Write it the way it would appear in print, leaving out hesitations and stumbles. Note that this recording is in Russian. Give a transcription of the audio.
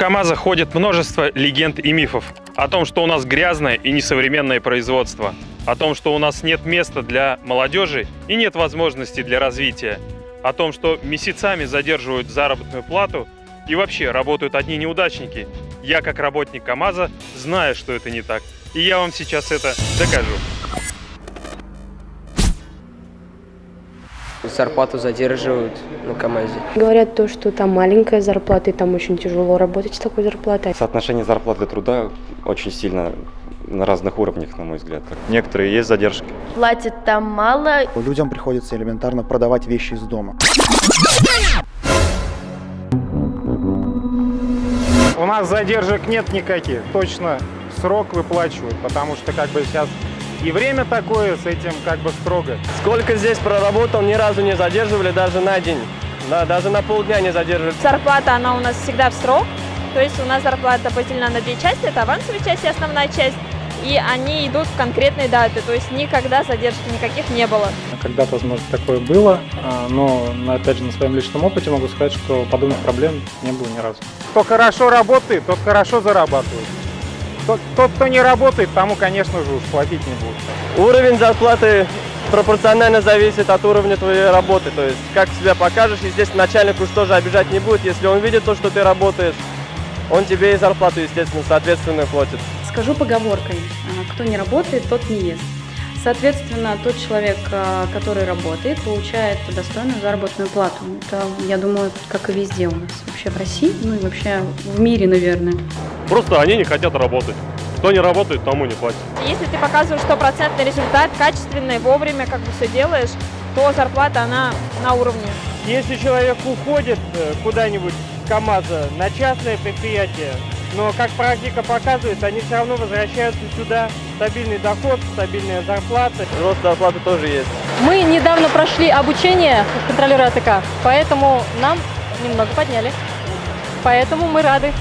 КАМАЗа ходит множество легенд и мифов о том, что у нас грязное и несовременное производство, о том, что у нас нет места для молодежи и нет возможностей для развития, о том, что месяцами задерживают заработную плату и вообще работают одни неудачники. Я, как работник КАМАЗа, знаю, что это не так, и я вам сейчас это докажу. Зарплату задерживают на КАМАЗе. Говорят то, что там маленькая зарплата, и там очень тяжело работать с такой зарплатой. Соотношение зарплаты и труда очень сильно на разных уровнях, на мой взгляд. Некоторые есть задержки. Платят там мало. Людям приходится элементарно продавать вещи из дома. У нас задержек нет никаких, точно срок выплачивают, потому что сейчас и время такое, с этим строго. Сколько здесь проработал, ни разу не задерживали, даже на день, даже на полдня не задерживали. Зарплата, она у нас всегда в срок, то есть у нас зарплата поделена на две части, это авансовая часть и основная часть, и они идут в конкретные даты, то есть никогда задержки никаких не было. Когда-то, возможно, такое было, но, опять же, на своем личном опыте могу сказать, что подобных проблем не было ни разу. Кто хорошо работает, тот хорошо зарабатывает. Тот, кто не работает, тому, конечно же, уж платить не будут. Уровень зарплаты пропорционально зависит от уровня твоей работы. То есть, как себя покажешь, естественно, начальник уж тоже обижать не будет. Если он видит то, что ты работаешь, он тебе и зарплату, естественно, соответственно платит. Скажу поговоркой: кто не работает, тот не ест. Соответственно, тот человек, который работает, получает достойную заработную плату. Это, я думаю, как и везде у нас, вообще в России, ну и вообще в мире, наверное. Просто они не хотят работать. Кто не работает, тому не платят. Если ты показываешь стопроцентный результат, качественный, вовремя все делаешь, то зарплата, она на уровне. Если человек уходит куда-нибудь с КАМАЗа на частное предприятие, но, как практика показывает, они все равно возвращаются сюда. Стабильный доход, стабильная зарплата. Рост зарплаты тоже есть. Мы недавно прошли обучение контролера АТК, поэтому нам немного подняли. Поэтому мы рады.